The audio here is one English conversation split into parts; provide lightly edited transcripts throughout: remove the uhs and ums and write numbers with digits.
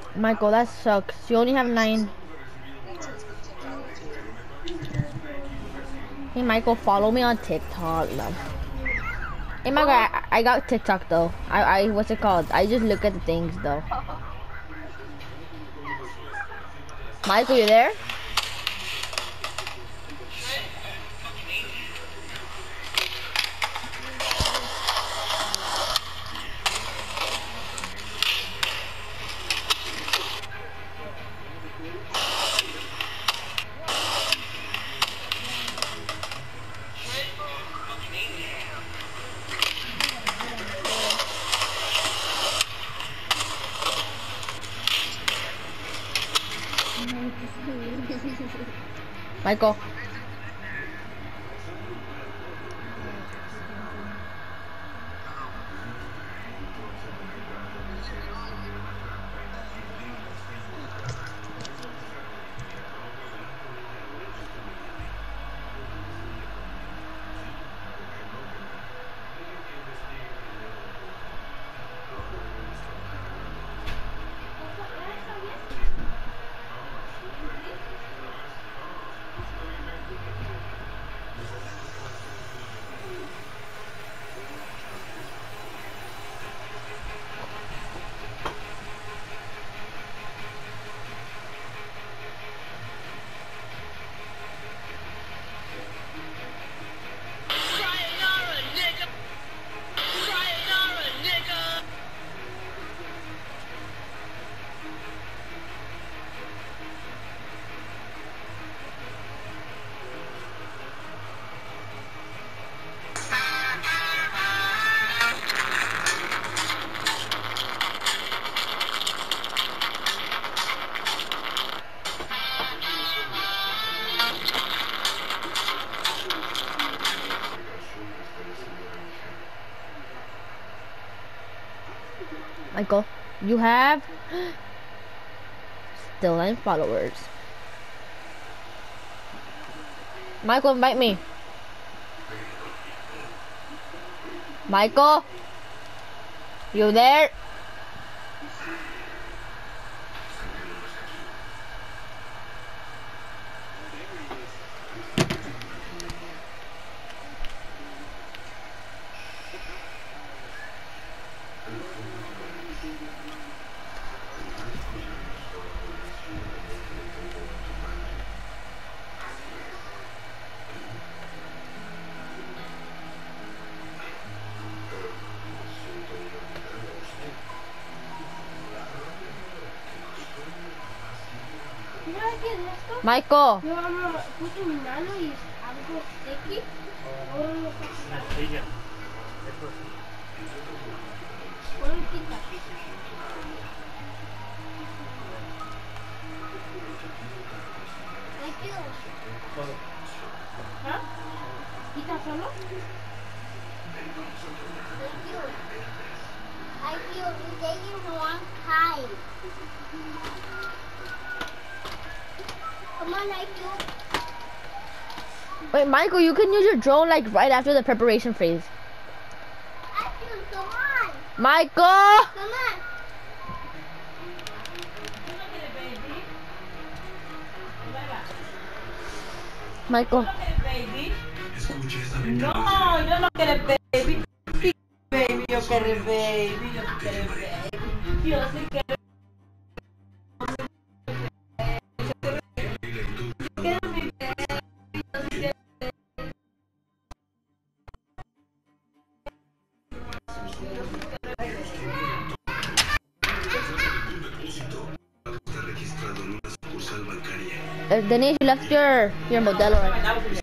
Michael, that sucks. You only have 9. Hey, Michael, follow me on TikTok. No. Hey, Michael, I got TikTok though. What's it called? I just look at the things though. Michael, you there? Michael. Michael, you have still 9 followers. Michael, invite me. Michael, you there? Michael. Yo puse mi mano y algo sticky. Ahora no pasa. Quita. Thank you. ¿Ah? ¿Quita solo? Thank you. I feel you're taking a long time. Come on, I do. Wait, Michael, you can use your drone like right after the preparation phase. I feel, come on. Michael! Come on. Michael. No, yo no quiero baby. Baby, yo quiero baby. Yo quiero baby. Yo sí quiero. Denise, you left your Modelo, right?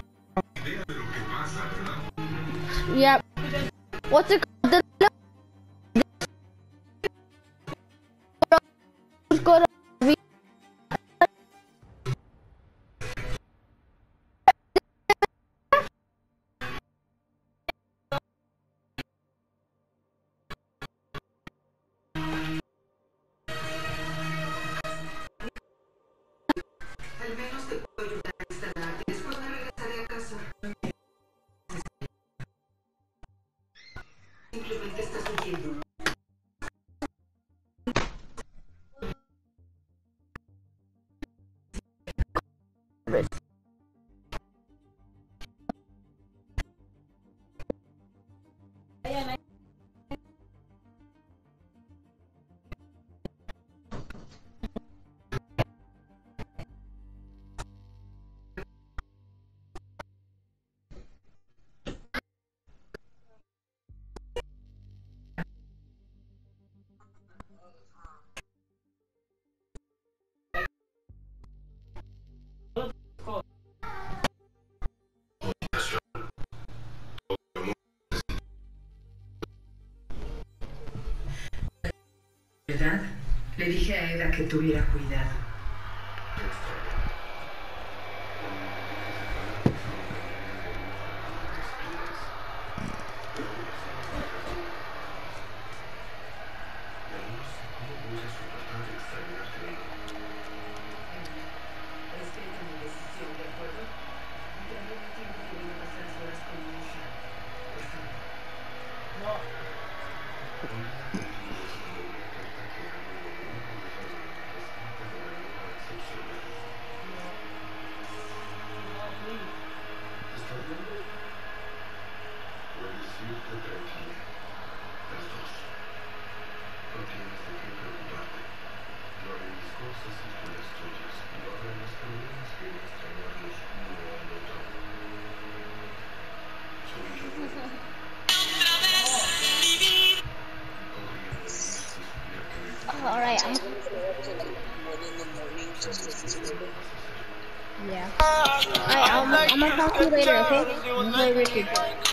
Yep. What's it called? Go to Al menos te puedo ayudar a instalar. Después me regresaré a casa. Simplemente estás huyendo. Le dije a Eda que tuviera cuidado. Alright, yeah. Alright, I'm gonna talk to you later, okay? I'm gonna play Richard.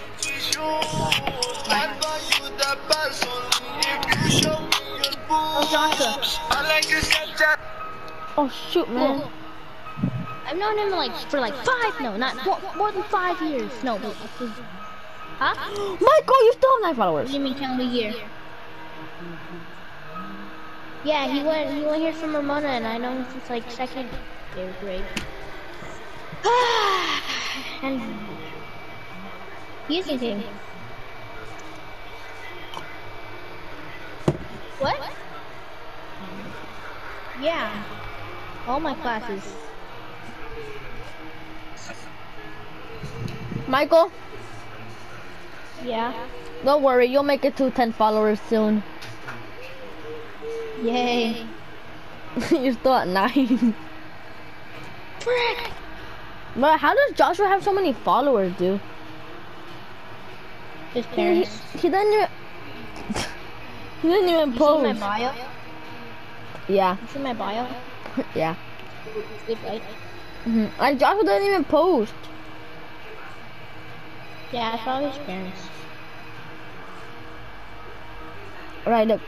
Bye. Oh, Joshua. Oh, shoot, man. I've known him for like more than 5 years. No, huh? Michael, you still have 9 followers. What do you mean calendar year? Yeah, he went here from Ramona, and I know him since like 2nd grade. And he's a king. What? Yeah, all my classes. Michael? Yeah? Don't worry, you'll make it to 10 followers soon. Yay. You're still at 9. Frick! But how does Joshua have so many followers, dude? His parents. He doesn't even... he doesn't even post. You see my bio? Yeah. You see my bio? Yeah. Good, right? And Joshua doesn't even post. Yeah, it's probably his parents. Right, look.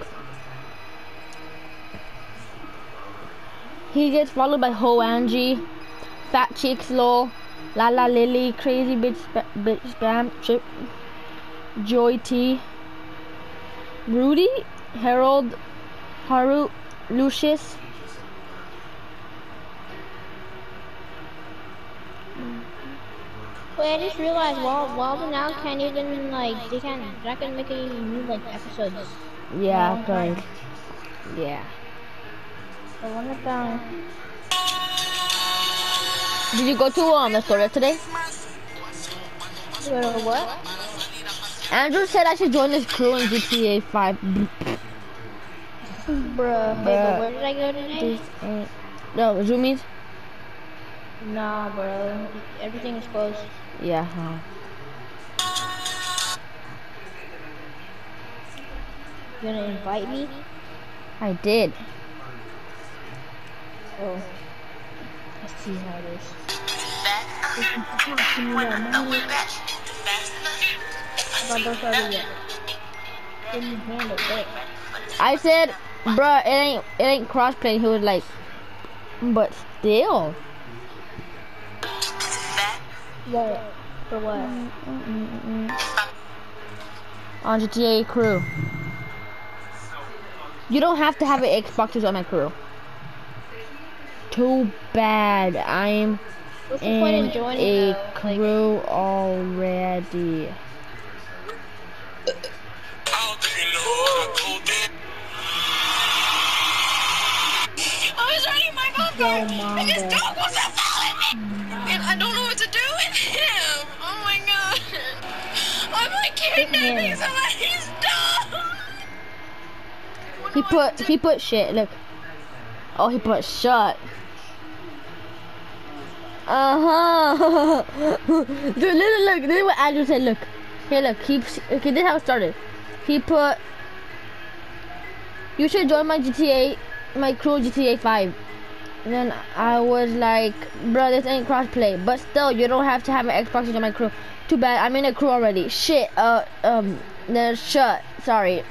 He gets followed by Ho Angie, Fat Cheeks Lol, Lala Lily, Crazy Bitch Spam, Chip, Joy T, Rudy, Harold, Haru, Lucius. Wait, I just realized Wobble now can't even like they're not gonna make any new like episodes. Yeah, cause yeah. I wonder if did you go to the store today? What? Andrew said I should join this crew in GTA 5. Bruh. Hey, but where did I go today? No, Zoomies? Nah, bro. Everything is closed. Yeah, huh. You gonna invite me? I did. Oh. Let's see how it is. I said, bruh, it ain't crossplay. He was like, but still. What? For what? On GTA crew. You don't have to have an Xbox to join my crew. Too bad. I'm in a crew already. I was riding my bumper and this dog wasn't following me. He put shit. Look. Oh, he put shut. Dude, look. This is what Andrew said. Look. Here, look. Okay, this is how it started. He put. You should join my crew GTA 5. And then I was like, bro, this ain't crossplay. But still, you don't have to have an Xbox to join my crew. Too bad, I'm in a crew already. Shit. Then shut. Sorry.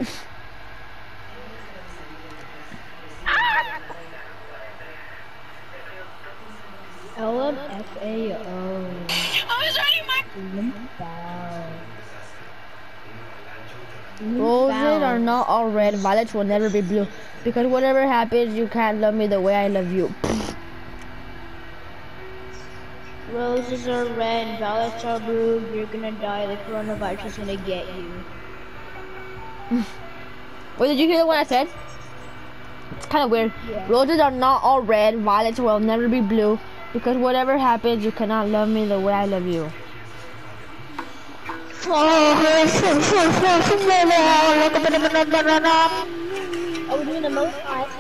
LMFAO. I was writing my. Roses are not all red, violets will never be blue. Because whatever happens, you can't love me the way I love you. Roses are red, violets are blue. You're gonna die. The coronavirus is gonna get you. Wait, did you hear what I said? It's kind of weird. Yeah. Roses are not all red, violets will never be blue. Because whatever happens, you cannot love me the way I love you. Are we doing the most?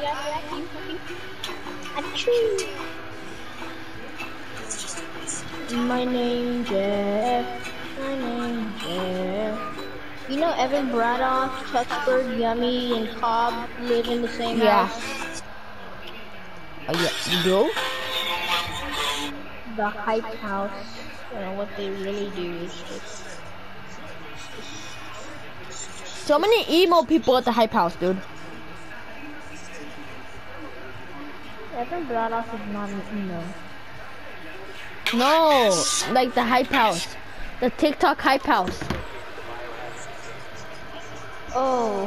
My name Jeff. You know Evan Bradoff, Tuxford, Yummy, and Cobb live in the same house? Oh yeah, you do? The hype house. You know what they really do is just... So many emo people at the hype house, dude. Evan Bradoff is not an emo. No, like the hype house. The TikTok hype house. Oh.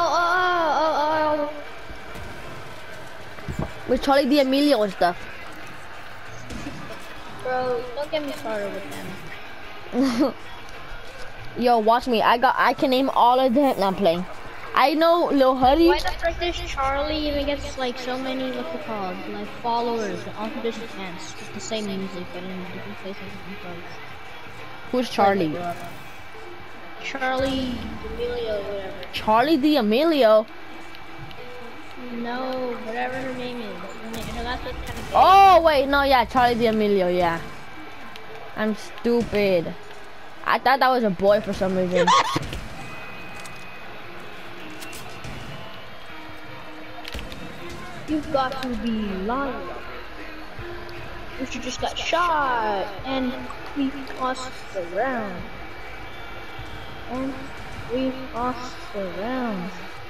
With Charlie D'Amelio and stuff. Bro, don't get me started with them. Yo, watch me. I can name all of them. No, I'm playing. I know Lil Huddy. Why the frick does Charlie even gets like so many, what's it called, like followers on different fans? It's the same music, but in different places and places. Who's Charlie? Charlie D'Amelio, whatever. Charlie D'Amelio? No, whatever her name is. No, that's what kind of. Oh wait, no, yeah, Charlie D'Amelio, yeah. I'm stupid. I thought that was a boy for some reason. You've got to be lying. You just got shot, and we lost the round. And we lost the round.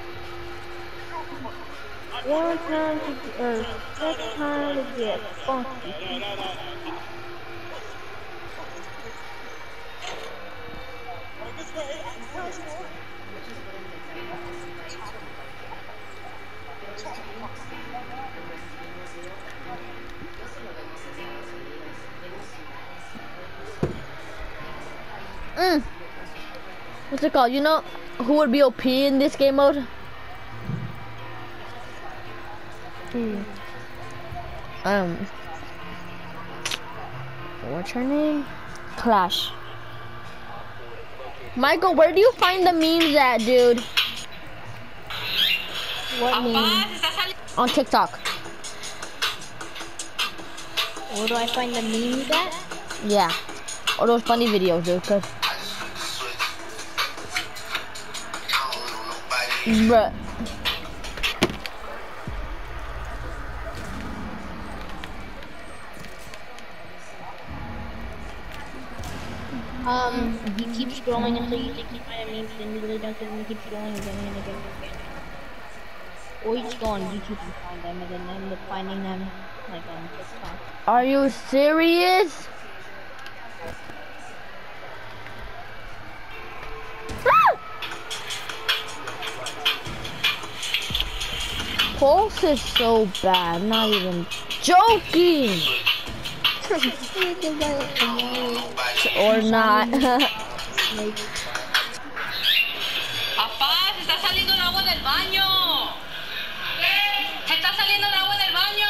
One time to next time to get funky. What's it called? You know who would be OP in this game mode? What's her name? Clash. Michael, where do you find the memes at, dude? What meme? On TikTok. Where do I find the memes at? Yeah. Or those funny videos, dude, cause bruh. You keep scrolling until you think you find a meme, then you really don't, and you keep scrolling again and again and again. Or you just go on YouTube and find them, and then end up finding them, like on TikTok. Are you serious? Pulse is so bad, not even joking. Or not. Papá, se está saliendo el agua del baño. Se está saliendo el agua del baño.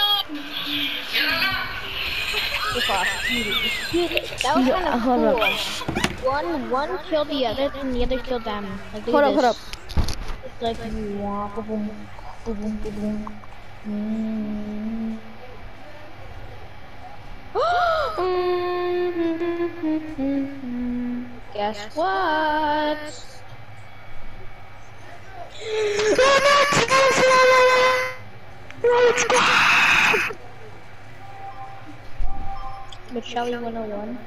Ciérrala. That was kind of cool. one killed the other, and the other killed them. Like, Hold up, hold up. It's like wah, boom, boom, boom, boom, boom. Guess what? But shall we 101?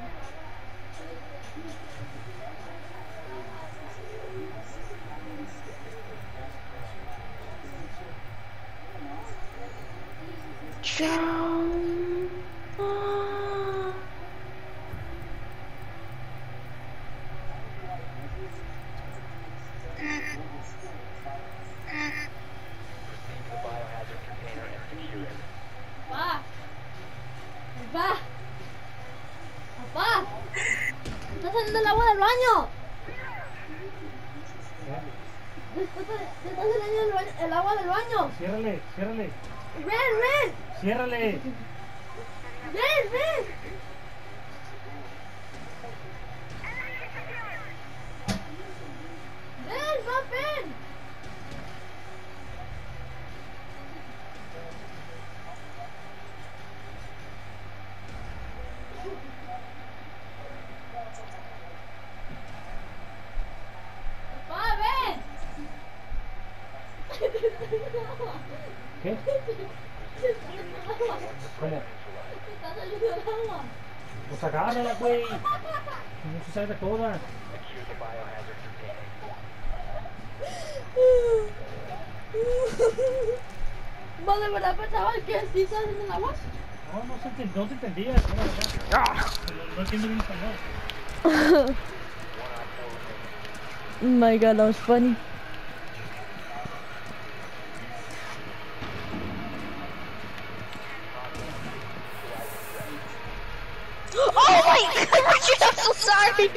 Papá. Papá. Está saliendo el agua del baño. Se está saliendo el agua del baño. Ciérrale, ciérrale. Ven. Ciérrale. Ven. Ven. Papá, ven. ¿Qué? ¿Cómo? Está saliendo el agua. Pues agárrala, güey. No se salga toda. ¿Vos de verdad pensabas que sí está saliendo el agua? No te entendías. No entiendo bien español. Oh my god, that was funny. Oh my gosh, I'm so sorry.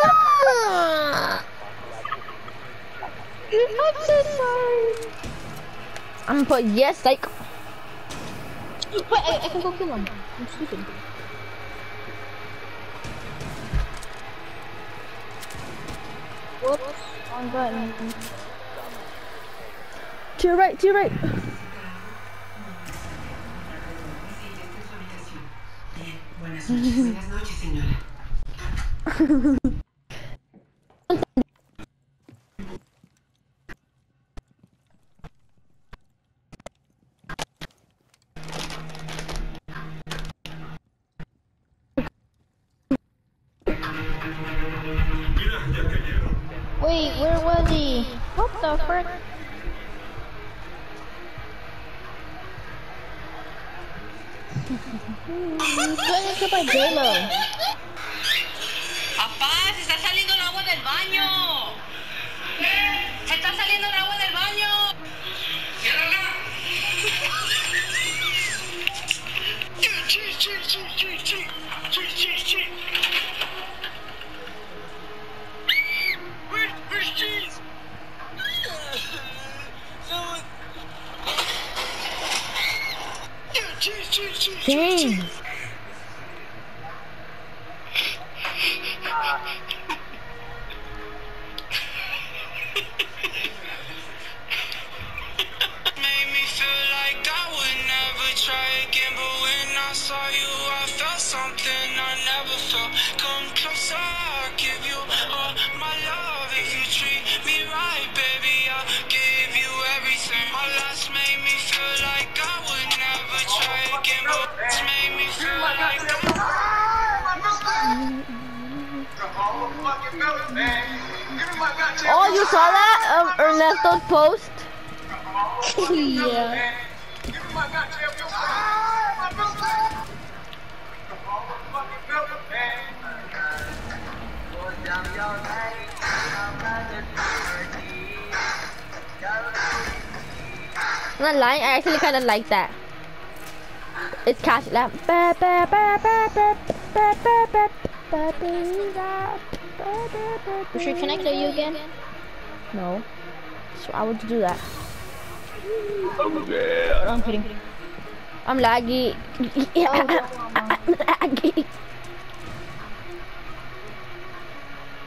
I'm so sorry. I'm gonna put yes, like. Wait, I can go kill him. I'm stupid. Whoops, wrong button. To your right, to your right. Buenas noches, señora. Wait, where was he? What the frick? He's getting killed by J-Lo. Papá, se está saliendo el agua del baño. Se está saliendo el agua del baño. Ciérrala. Where's cheese? Dang. Made me feel like I would never try again, but when I saw you, I felt something I never felt. Come closer, I'll give you all my love. If you treat me right, baby, I'll give you everything. My last made me feel like I would never try again, but this made me feel like Oh, you saw that? Ernesto's post? Yeah. I'm not lying, I actually kind of like that. It's catchy. Like, Should connect to you again? no. So I would do that. No, I'm kidding. I'm laggy. I'm laggy.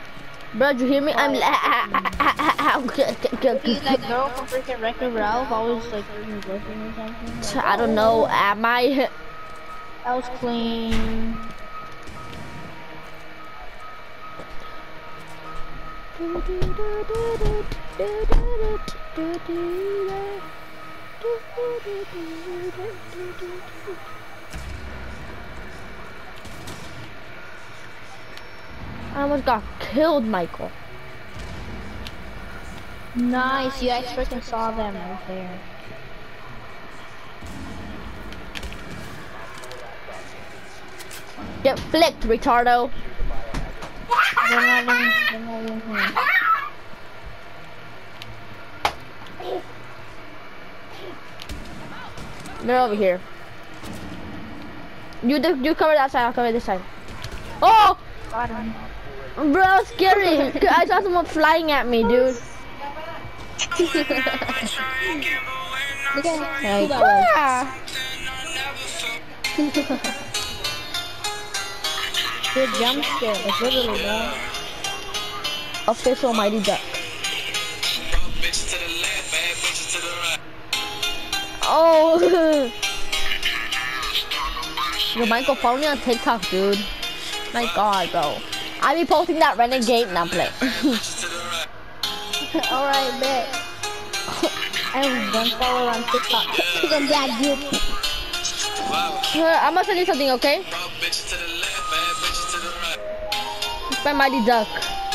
Bro, did you hear me? I'm He's that girl from freaking Wreck-It Ralph, always like freaking looking or something. Like, I don't know. Am I? that was clean. I almost got killed, Michael. Nice, you guys freaking saw them right there. Get flicked, retardo. They're not in here. They're over here. You cover that side, I'll cover this side. Oh! Got him. Bro, scary. I saw someone flying at me, dude. Look at who Like, that was. Good jump scare, like literally, bro. Official Mighty Duck. Oh! Yo, Michael, follow me on TikTok, dude. My God, bro. I be posting that Renegade and I'm playing. Alright, bet. I have one follower on TikTok. Cause I'm that good. I'm gonna send you something, okay? It's my Mighty Duck.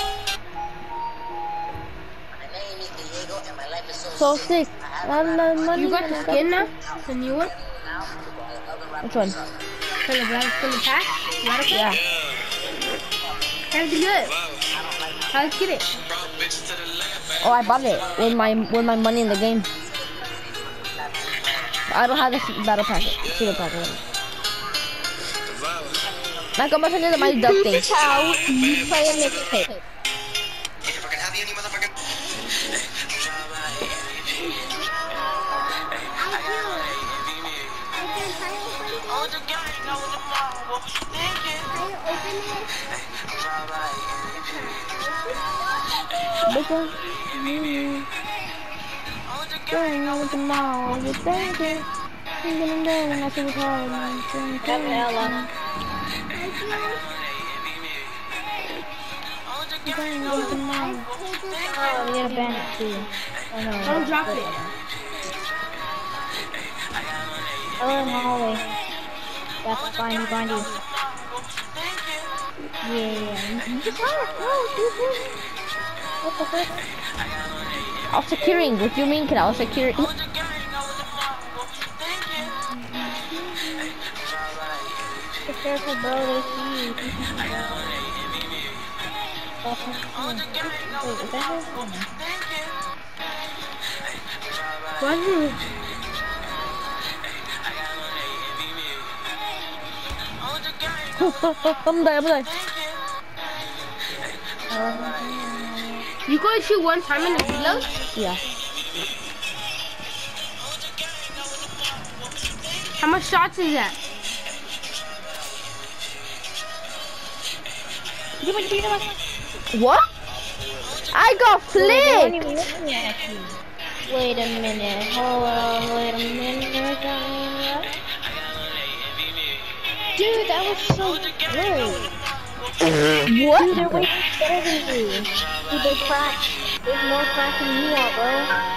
So sick. You got the skin now? The new one? Which one? For the pack? Yeah. How'd you get it? How'd you get it? Oh, I bought it with my money in the game. I don't have the battle packet. Season packet. Like, I'm gonna send you the Mighty Duck thing. This is how you play a mixtape. Going out with the mall, you're thinking. Thinking and I see what's hard. Gabriella. Going out with the mall. Oh, we got a bandit too. Oh no. Don't drop it. Oh, in the hallway. That's behind you. Yeah. What the frick? I was securing. What do you mean? Can I was securing? Be careful, bro. They see you. Wait, is that her? Oh, no. What is it? I'm there. You go shoot one time in the reload? Yeah. How much shots is that? What? I got flicked. Wait a minute. Hold on. Wait a minute. Dude, that was so good. What? Dude, they're way better than you. Dude, they crack. There's more crack than you are, bro.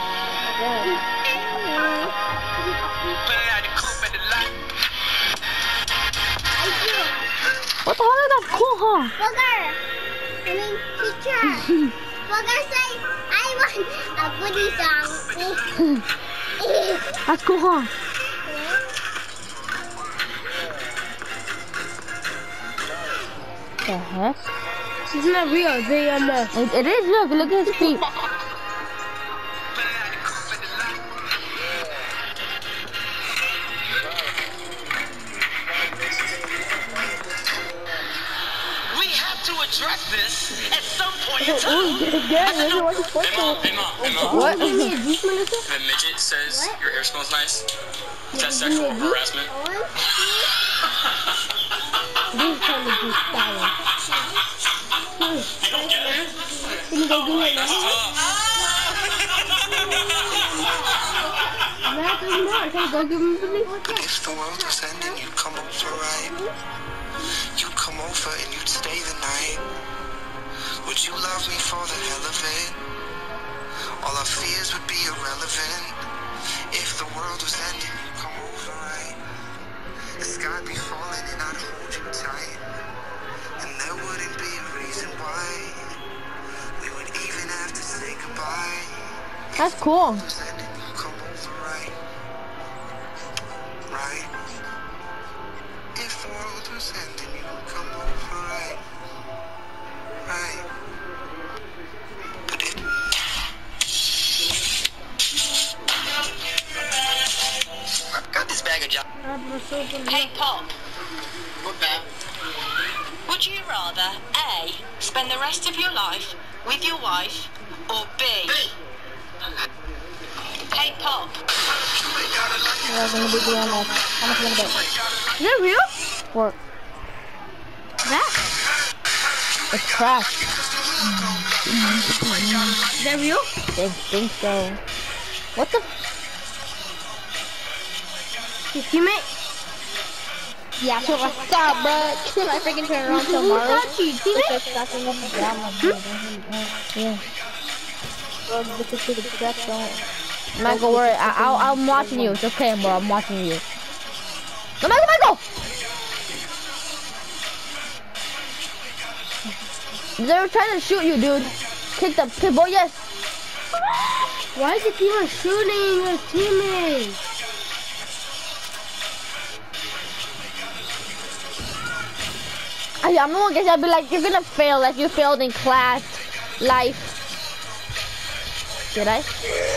What the hell is that? Cool, huh? Booger! I mean, teacher! Booger say, I want a goodie song. That's cool, huh? The heck? Isn't that real? They It is, look at his feet. We have to address this at some point in time. What? The midget says your hair smells nice. Is that sexual harassment? These kind of do style. gonna go do it now? That doesn't matter. Can I go give him something? If the world was ending, you'd come over, right? You'd come over and you'd stay the night. Would you love me for the hell of it? All our fears would be irrelevant. If the world was ending, you'd come over, right? The sky'd be falling and I'd hold you tight. And there wouldn't be a reason why we would even have to say goodbye. That's cool. Right? If the world was ending, you would come over, right? Right? Got this bag of jobs. Hey, Pop. What bag? Would you rather A, spend the rest of your life with your wife, or B? Hey, Pop. Yeah, I'm gonna be doing that. How much gonna bet? Is that real? Or that? It's trash. Is that real? I think so. What the? Your teammate? Yeah, so what's up, bro? Can I freaking turn around tomorrow? Who got you, teammate? Yeah. Bro, this is the trap, don't. Michael, worry. I'm watching you. It's okay, bro. I'm watching you. No, Michael! They're trying to shoot you, dude. Kick the boy, yes. Why is the team shooting your teammates? I'm the one guess I'll be like, you're gonna fail like you failed in class, life. Did I?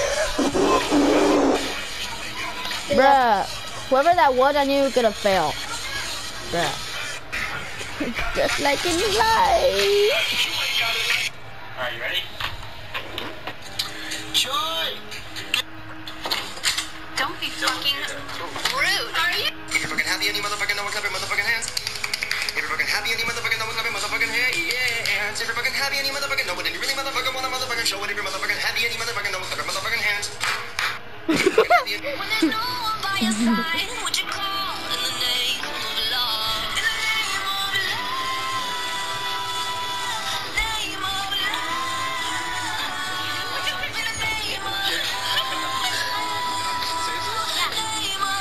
Bruh, whoever that was, I knew you were gonna fail. Bruh. Just like in life. Alright, you ready? Joy! Don't be fucking rude, are you? If you're fucking happy and you motherfucking know, clap your motherfucking hands. If you're fucking happy and you motherfucking know, clap your motherfucking hands. If you're fucking happy and you motherfucking know it, and you really motherfucking wanna motherfucking show it. If you're motherfucking happy and you motherfucking know it, clap your motherfucking hands. When there's no one by your side, would you call in the name of love? In the name of love. Name of love. Would you in the name of love? Name of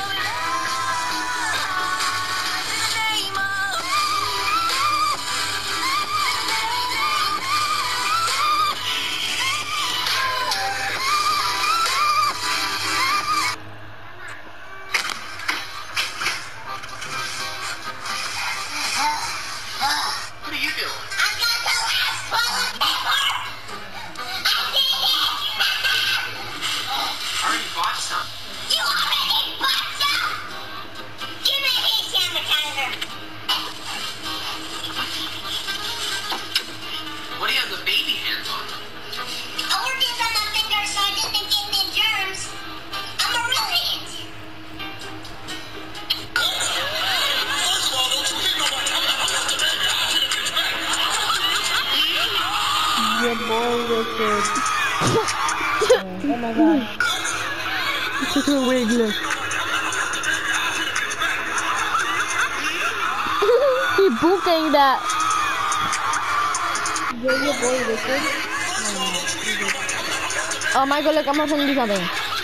What are you doing? I already bought some. You already bought some? Give me hand sanitizer. What do you have the baby hands on? I worked this on my finger so I didn't get any germs. I'm a real hand. Your boy Richard. Oh my god. It's such a weird look. He booking that. You're your boy Richard. Oh my god, look, I'm gonna do something.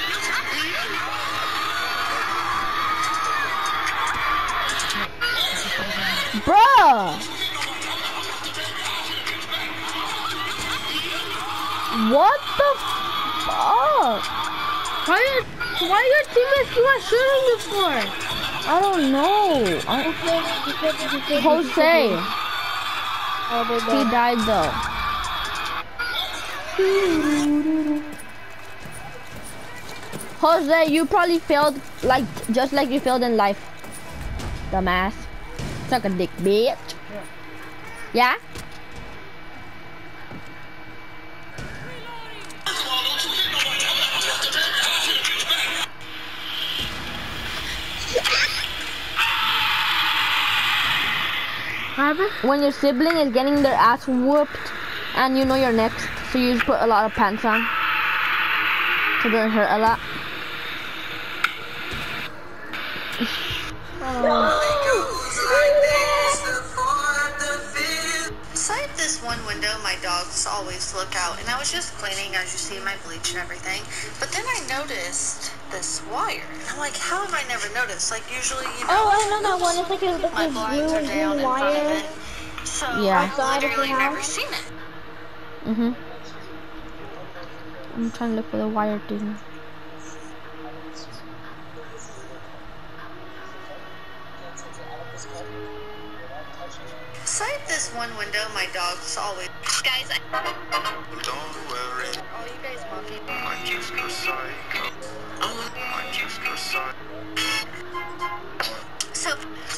Bruh! What the fuck? Why your teammates keep on shooting you for? I don't know. Jose. He died though. Jose, you probably failed like just like you failed in life. Dumbass. Suck a dick, bitch. Yeah? When your sibling is getting their ass whooped and you know you're next. So you just put a lot of pants on, so it doesn't hurt a lot. Inside this one window, my dogs always look out, and I was just cleaning, as you see, my bleach and everything. But then I noticed this wire, and I'm like, how have I never noticed? Like, usually, you know, Oh, I know that one. It's like a my blinds are down in front of it. So Yeah. I've literally never seen it. I'm trying to look for the wire thing. Inside this one window, my dogs always... Guys, Don't worry, all you guys mocking me. my kids go psycho. My kids go psycho. So,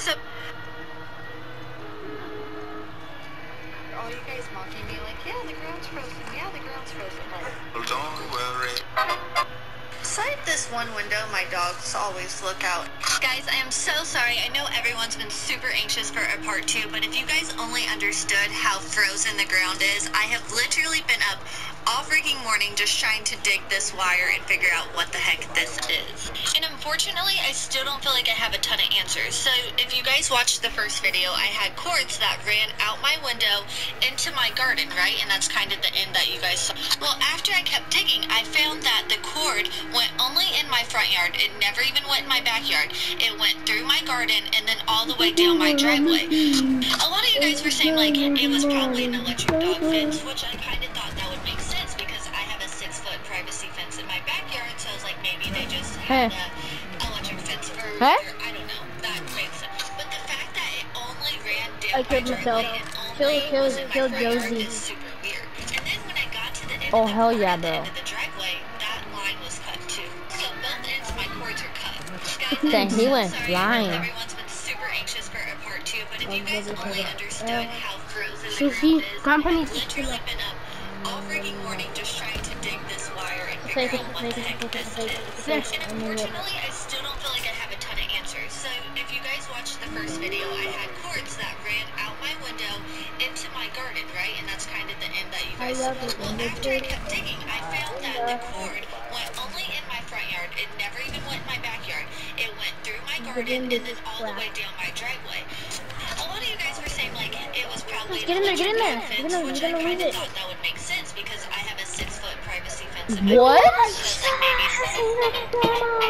all you guys mocking me like, yeah, the ground's frozen, yeah, the ground's frozen. Like, Don't worry. inside this one window, my dogs always look out. Guys, I am so sorry. I know everyone's been super anxious for a part 2, but if you guys only understood how frozen the ground is, I have literally been up all freaking morning just trying to dig this wire and figure out what the heck this is. And unfortunately, I still don't feel like I have a ton of answers. So if you guys watched the first video, I had cords that ran out my window into my garden, right? And that's kind of the end that you guys saw. Well, after I kept digging, I found that the cord went only in my front yard. It never even went in my backyard. It went through my garden and then all the way down my driveway. A lot of you guys were saying like it was probably an electric dog fence, which I kind of thought that would make sense because I have a 6-foot privacy fence in my backyard, so I was like, maybe they just had an electric fence for, or I don't know, that makes sense. But the fact that it only ran down my driveway and only was in my front yard is super weird. And then when I got to the end of the hell yeah, at the bro. end of the driveway, that line was cut too. So both ends of my cords are cut. Guys, Dang, he went sorry, flying. everyone's been super anxious for a part 2, but if you guys only understood how frozen So the he, ground is, Grandpa I've needs to literally been up all freaking morning just trying to dig this wire and figure out what the heck this is. And unfortunately, I still don't feel like I have a ton of answers. So if you guys watched the first video, I had cords that ran out my window into my garden, right? And that's kind of the end that you guys saw. Well, after I kept digging, I found that the cord went only in my front yard. It never even went in my backyard. It went through my garden and then all the way down my driveway. A lot of you guys were saying like it was probably Get in there, get in there. fence, You're which gonna I kind lose of it. thought that would make sense because I have a 6-foot privacy fence in my What? backyard, so it's like maybe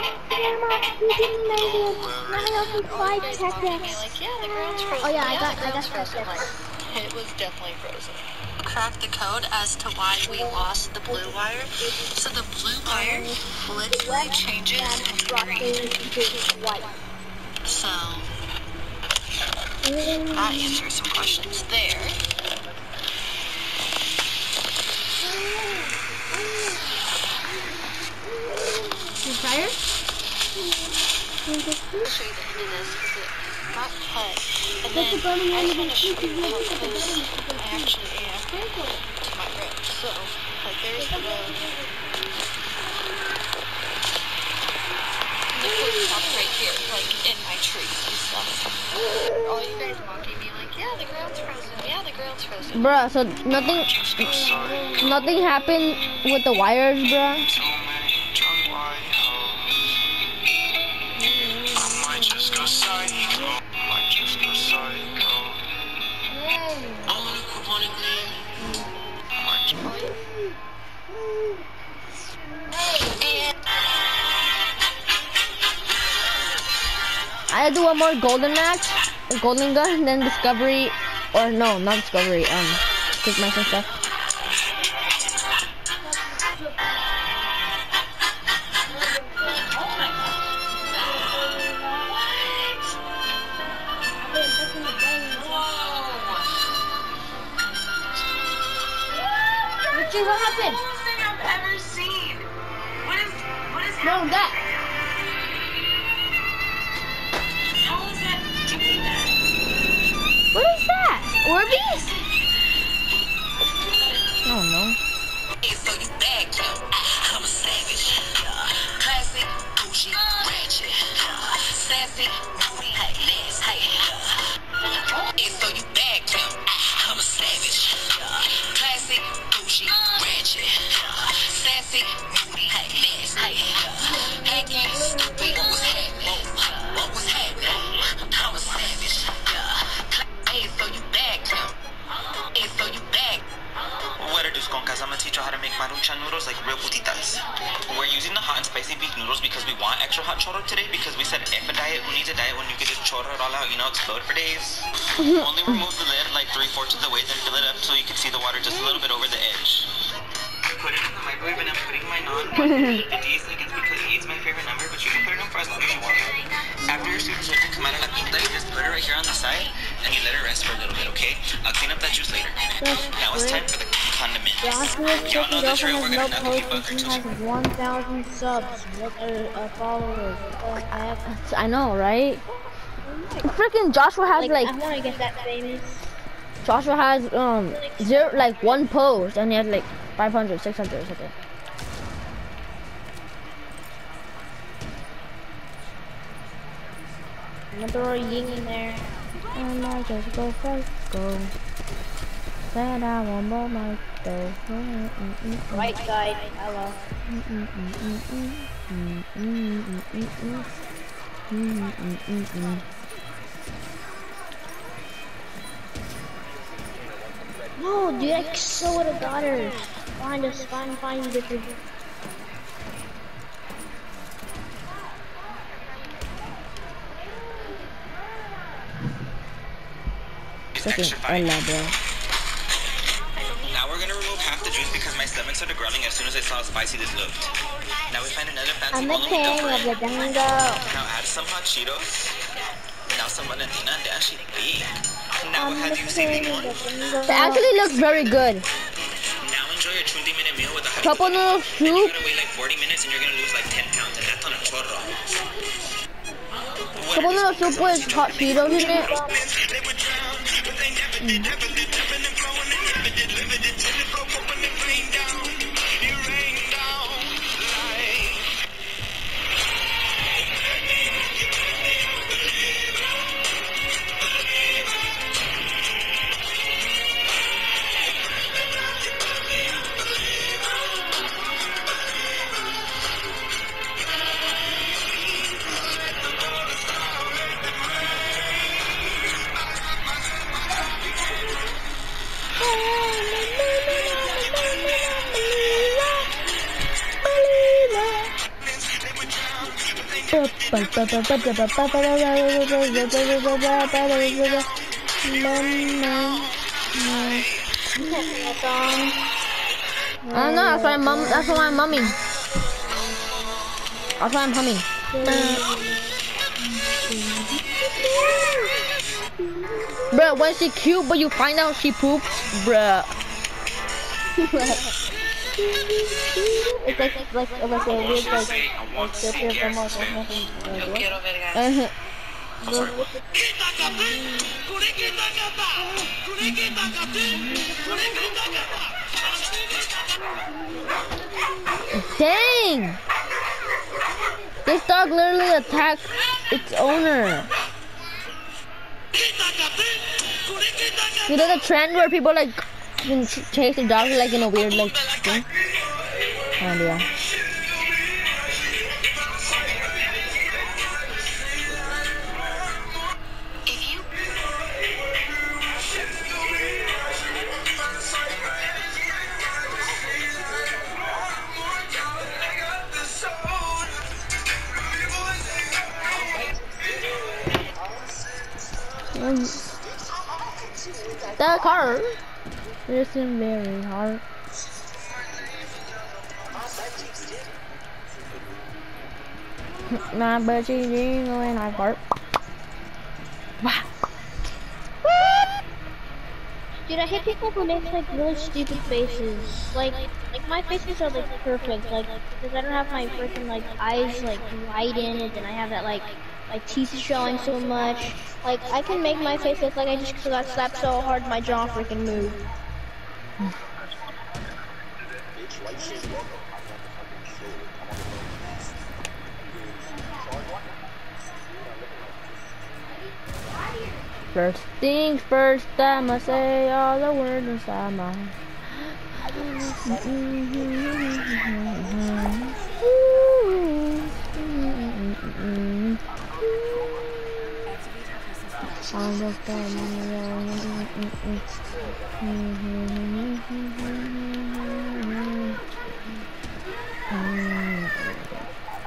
Oh yeah, I got that. it was definitely frozen. Cracked the code as to why we lost the blue wire. So the blue wire literally changes into green. So that answers some questions there. You tired? I'll show you the end of this because it got cut. And then the burning I end of kind the of showed tree, you how because close it's I actually am to my road. So, like, there's the road. And the cord stops right here, like, in my trees and stuff. All you guys mocking me like, yeah, the ground's frozen. Yeah, the ground's frozen. Bruh, so nothing happened with the wires, bruh? Too many drunk white hoes. I might just go psycho. Might just go psycho. I do one more golden match, golden gun, then discovery, or no, not discovery, quick match and stuff. What happened? Thing I've ever seen. What is No, happening? that. How is that doing that? What is that? Orbeez? I don't know. So you bad, I'm a savage. Classy, bougie, ratchet. Sassy, moody, hey. So you bad, I'm a savage. Classy, bougie, ratchet. noodles, like real putitas. We're using the hot and spicy beef noodles because we want extra hot chorro today, because we said if a diet, who needs a diet when you can just chorro it all out, you know, explode for days. Only remove the lid like 3/4 of the way, then fill it up so you can see the water just a little bit over the edge. Put it in the microwave, and I'm putting mine on 50 seconds because 8 is my favorite number, but you can put it on for as long as you want. After your soup starts to come out of la pinta, you just put it right here on the side and you let it rest for a little bit, okay? I'll clean up that juice later. Now it's time for the condiments. Y'all know the drill, we're gonna knock a few buckets. He has 1,000 subs. What are followers? I know, right? Freaking Joshua has like I wanna get that famous. Joshua has one post and he has like 500, 600 or something. I'm gonna throw a ying in there. And I just go first, go. Said I want more mic though. Right side, hello. No, dude, I so would have got her. Find different. Extra fine. Now we're gonna remove half the juice because my stomach started growling as soon as I saw how spicy this looked. Now we find another fancy bowl of the Now add some hot Cheetos. Now some Valentina, damn, she big. Now what have you seen one? It actually looks very good. Now enjoy your 20-minute meal with a hot couple noodle soup. You're gonna wait like 40 minutes and you're gonna lose like 10 pounds, and that's on a chorro. Couple noodle soup with hot Cheetos in it. I don't know, that's why I'm humming. That's why I'm humming. Bruh, when she cute but you find out she poops, bruh. It's like a weird filter of remote. Dang! This dog literally attacked its owner. You know the trend where people like chase the dog like in a weird like thing? Oh yeah. That car isn't very hard. My budgie jingle and I fart. Wow. Dude, I hate people who make like really stupid faces. Like my faces are like perfect. Like because I don't have my freaking like eyes like widened and I have that like my teeth showing so much. Like I can make my face look like I just got slapped so hard my jaw freaking moved. First things first, I'ma say all the words inside my head.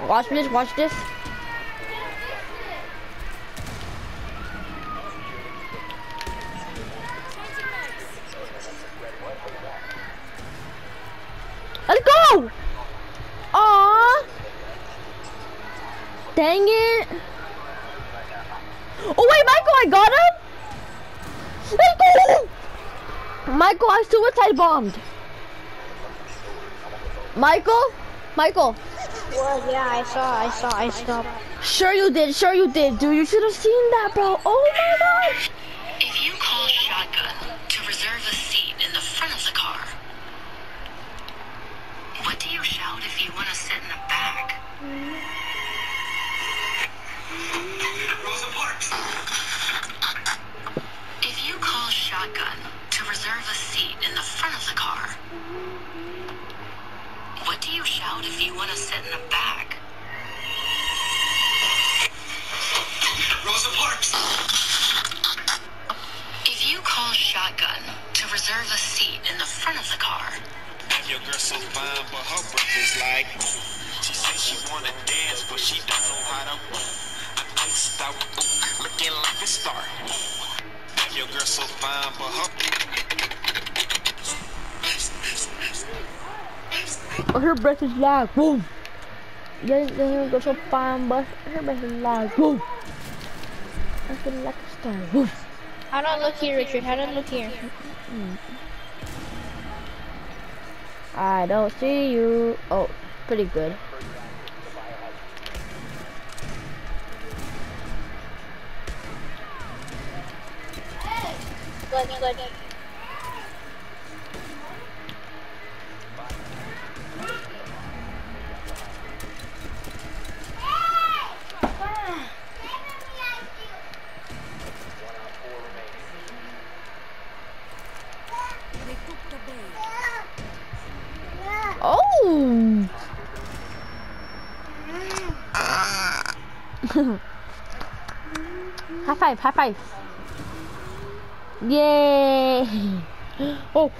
Watch this, watch this. Let's go! Aww! Dang it! Oh wait, Michael, I got him! Let's go! Michael, I suicide bombed. Michael? Michael? Well, yeah, I saw. Sure you did, dude. You should have seen that, bro. Oh my gosh! If you call shotgun to reserve a seat in the front of the car, what do you shout if you want to sit in the back? Rosa Parks. If you call shotgun to reserve a seat in the front of the car, what do you shout if you want to sit in the back? Rosa Parks. If you call shotgun to reserve a seat in the front of the car, Your girl so fine, but her breath is like. She says she wanna dance, but she don't know how to. I iced out, looking like a star. Your girl so fine, but her breath is like, boom. Your girl so fine, but her breath is like, boom. I feel like a star, boom. How do I look here, Richard? How do I look here? I don't see you. Oh, pretty good. Good. Oh! High five. Yay! Oh!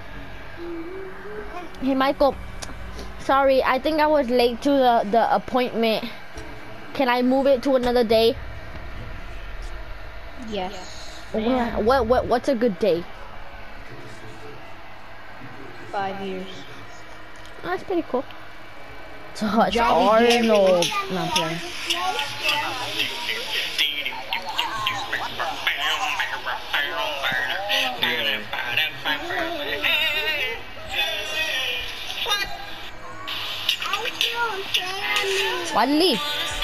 Hey Michael, sorry, I think I was late to the appointment. Can I move it to another day? Yes. What's a good day? 5 years. Oh, that's pretty cool. Touch Arnold. No, I'm playing. Why leave?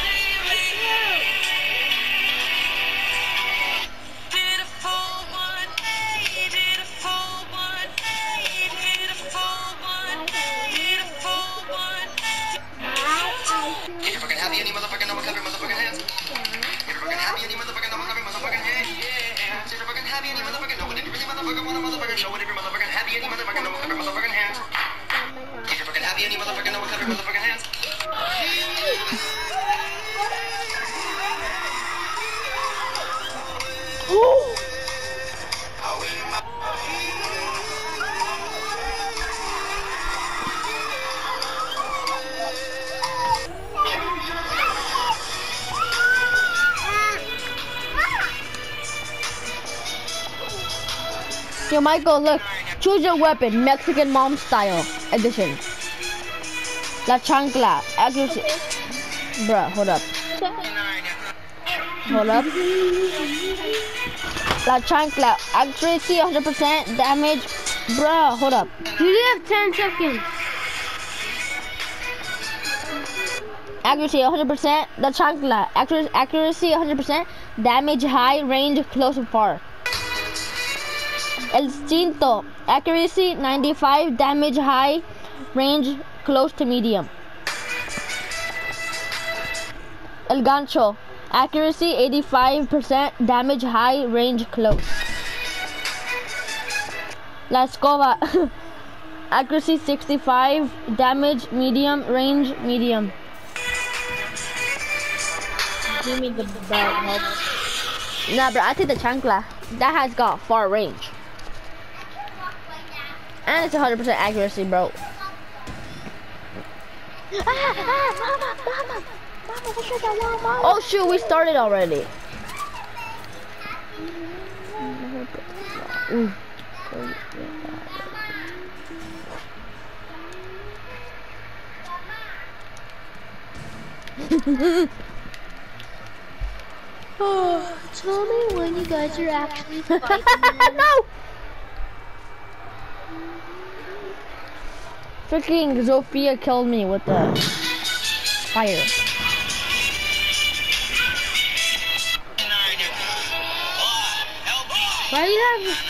Yo, Michael, look. Choose your weapon, Mexican mom style edition. La chancla, accuracy. Bruh, hold up. La chancla, accuracy 100%, damage. Bruh, hold up. You have 10 seconds. Accuracy 100%, la chancla, accuracy 100%, damage high, range close and far. El cinto, accuracy 95, damage high, range close to medium. El gancho, accuracy 85%, damage high, range close. La escoba, accuracy 65, damage medium, range medium. Give me the belt, help. Nah, bro, I take the chancla. That has got far range. And it's 100% accuracy, bro. Mama, what should I want, Mama? Oh shoot, we started already. Oh, tell me when you guys are actually fighting. No! Freaking Zofia killed me with the fire. Why do you have...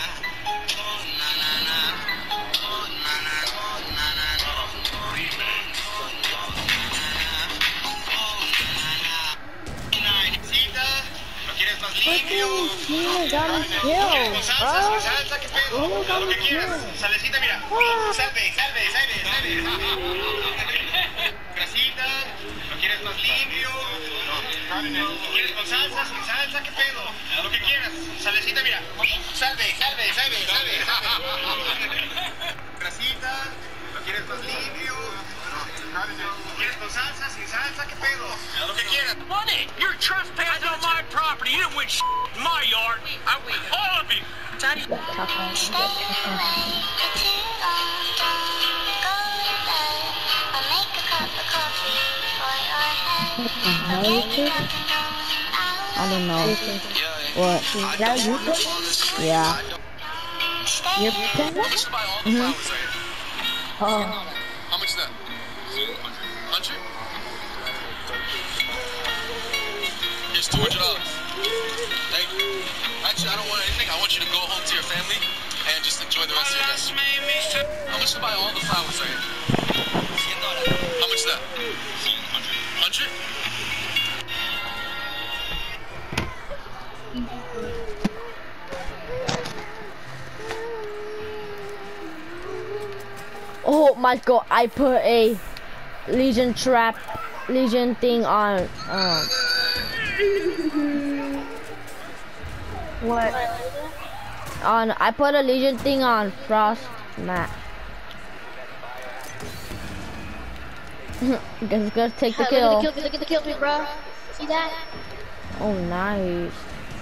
Salecita, mira. Salve. Grasita, ¿lo quieres más limpio? ¿Quieres con salsa, sin salsa? ¿Qué pedo? Lo que quieras. Salecita, mira. Salve. Grasita, ¿lo quieres más limpio? ¿Quieres con salsa, sin salsa? ¿Qué pedo? Lo que quieras. Money, you're trespassing on my property. You didn't win in my yard. I win all of you. I don't know. What? Is that YouTube? Yeah. You're mm-hmm. Oh. How much is that? 100? Here's $200. Thank you. Actually, I don't want anything. I want you to go home to your family and just enjoy the rest of your day. How much to buy all the flowers right here? How much is that? 100? Oh my god, I put a Legion thing on, What? I put a Legion thing on Frost Mat. Guess it's gonna take the kill. Look at the kill, bro. See that? Oh, nice.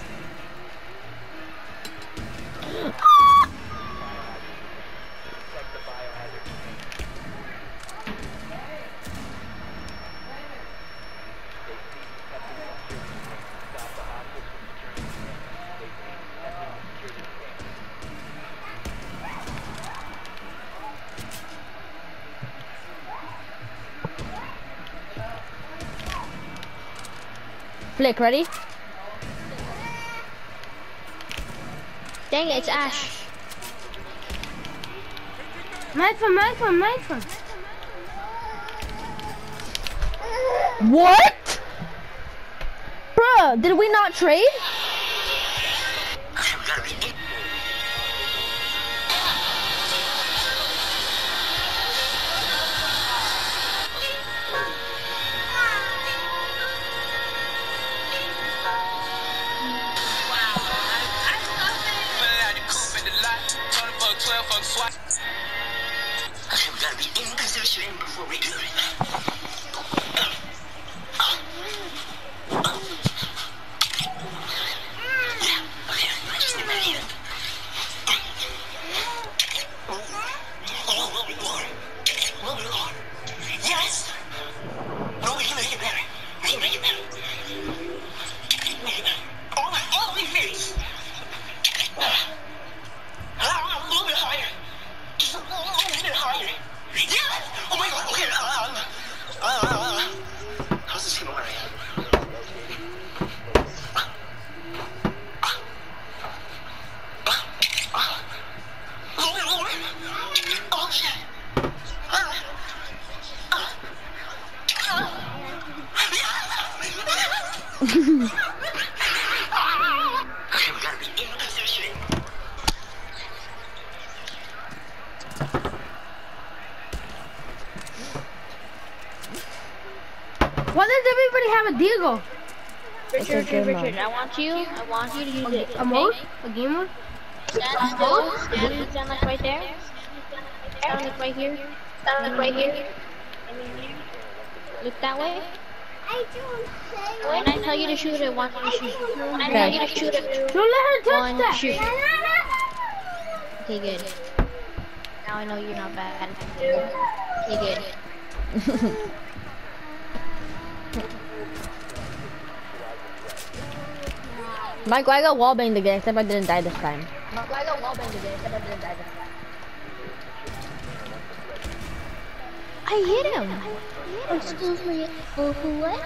Flick, ready? Dang it, it's Ash. My phone. What? Bruh, did we not trade? We gotta be in position before we do it. Yeah, okay, I just need my hand. A little bit more. Yes! No, we can make it better. All the face. A little bit higher. Just a little bit higher. Yes! Oh my god, okay. How's this gonna work? A little bit lower. Oh shit. Okay, we gotta be in position. Why does everybody have a Diego? Richard, I want you to use it. A mode? A game mode? Stand like right there. Stand like right here. Stand like right here. Look that way. I don't say. When I tell you to shoot it, one shoot. When I tell you to shoot it, Don't let her touch one that. shoot. Okay, good. Now I know you're not bad. Okay, good. Mike, I got wallbanged again, except I didn't die this time. I got wallbanged again, except I didn't die this time. I hit him! Excuse me, what?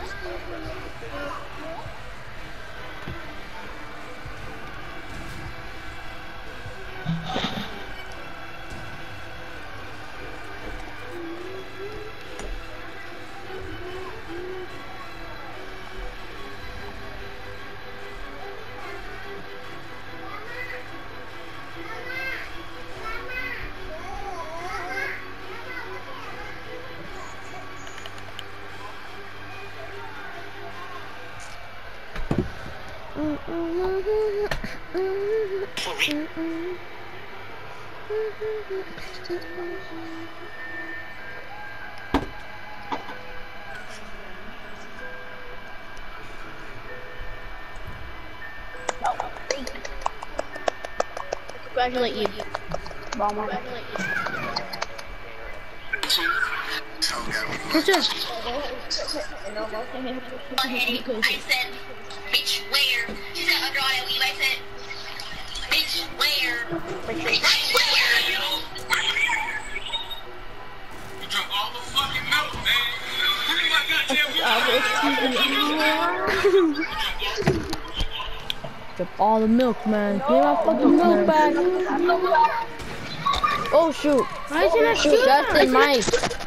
Congratulate you. Bomber. What's this? I said, bitch, where? She said, under IOE, I said, bitch, where? Bitch, where? You drunk all the fucking milk, man. Drop all the milk, man. Give my fucking milk back. Oh shoot. Why should I shoot Justin, him? Mike.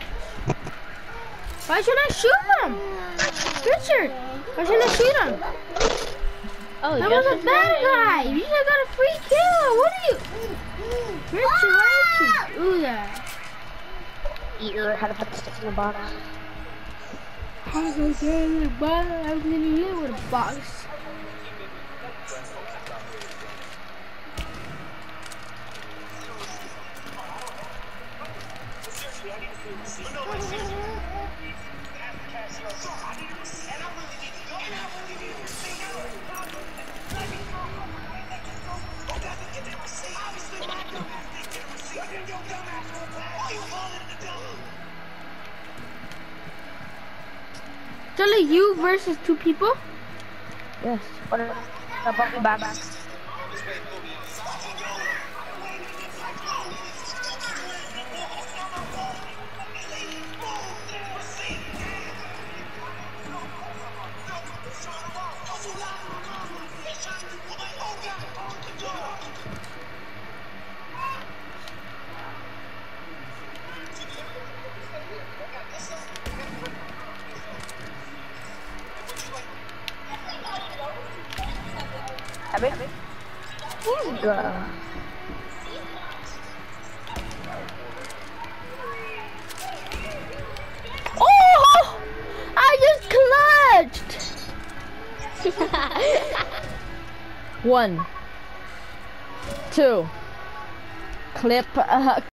Why should I shoot him? Richard, why should I shoot him? Oh, that was a bad guy. You should have got a free kill. What are you? Richard, why did you do that? Eater had to put the stick in the bottom. I was gonna get it in the bottom. I was gonna hit it with a box. Totally you versus two people? Yes. What about the back? Oh! I just clutched! 1, 2, clip,